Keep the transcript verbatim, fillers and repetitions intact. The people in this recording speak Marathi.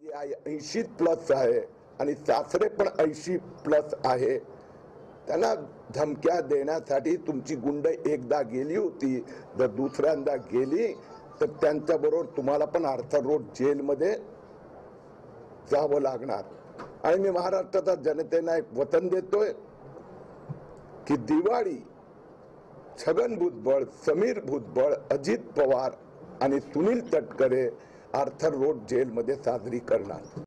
ऐंशी प्लस आहे आणि सासरे पण ऐंशी प्लस आहे। त्यांना धमक्या देण्यासाठी तुमची गुंड एकदा गेली होती, जर दुसऱ्यांदा गेली तर त्यांच्याबरोबर तुम्हाला पण आर्थर रोड जेलमध्ये जावं लागणार। आणि मी महाराष्ट्राच्या जनतेला एक वचन देतोय की दिवाळी छगन भुजबळ, समीर भुजबळ, अजित पवार आणि सुनील तटकरे आर्थर रोड जेलमध्ये साजरी करणार।